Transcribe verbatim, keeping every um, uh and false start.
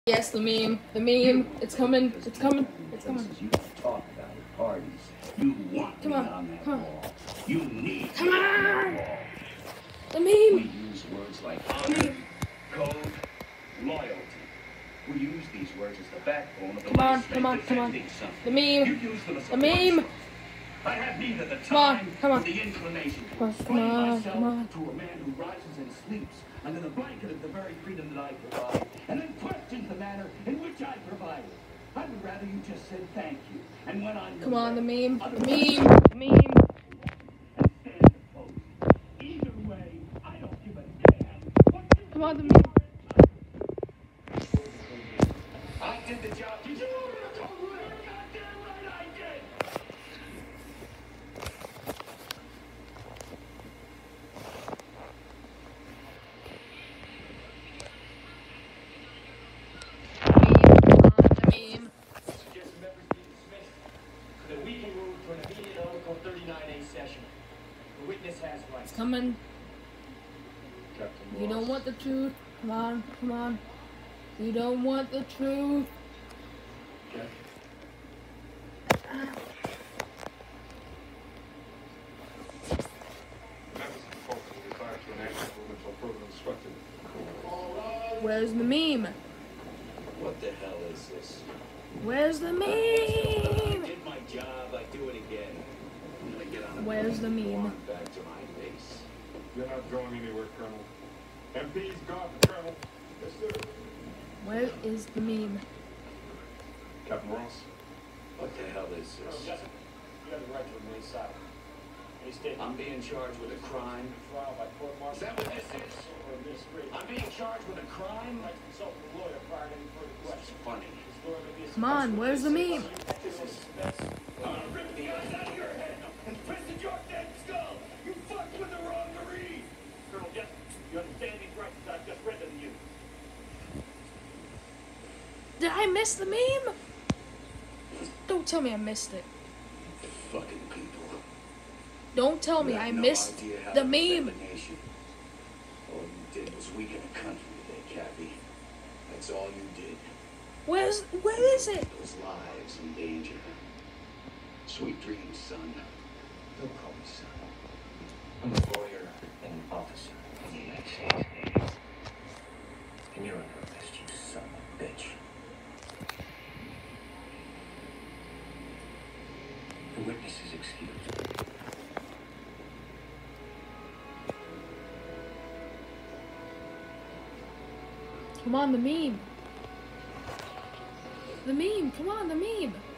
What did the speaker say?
Yes, the meme. The meme. It's coming. It's coming. It's coming. You talk about at parties. You want Come me on. on that Come on. wall. You need Come me on. that wall. The We meme. use words like honor, code, loyalty. We use these words as the backbone of the Come on. way Come on. Come on. defending something. The meme. You use them as a The meme. punchline. I have neither the Come on. time Come on. or the inclination to Come on. explain Come on. myself Come on. to a man who rises and sleeps under the blanket of the very freedom that I provide, and then questions the manner in which I provide it. I would rather you just said thank you, and went on your Come on. The way. meme. The Otherwise, meme. The meme. and stand opposed. Either way, I don't give a damn. What you Come on. The think meme. I did the job. Did you order a code? Goddamn right I did. The meme. Suggest members be dismissed so that we can move to an immediate Article thirty-nine A session. The witness has rights. It's coming. Captain You don't want the truth. Come on. Come on. You don't want the truth. Okay. Members of the court will be required to enact the movement until further instructed. Where's the meme? What the hell is this? Where's the I meme? did my job. I do it again. I'm gonna get on a Where's plane the and go meme? on back to my base. You're not going anywhere, Colonel. M P's gone, Colonel. Yes, sir. Where is the meme? Captain Ross. What the hell is Colonel this? Jessup, you have the right to remain silent. Any statement? I'm being charged with a crime. Trial by court Is martial. that what this is? Or administrative. I'm being charged with a crime? I'd like to consult with a lawyer prior to any further This is questions. funny. This lawyer may be a Come on, where's the meme? This is... I'm gonna rip the eyes out of your head and twisted your dead skull. You fucked with the wrong Marine. Colonel Jessup, you understand these rights that I've just read them to you. Did I miss the meme? Don't tell me I missed it. Fucking people. Don't tell me You have I no missed idea how the to defend meme. the nation. All you did was weaken the country today, Kathy. That's all you did. Where's where is it? Those lives in danger. Sweet dreams, son. Don't call me son. I'm a lawyer and an officer in the United States Navy. And you're under arrest, you son of a bitch. The witness is excused. Come on, the meme. The meme. Come on, the meme.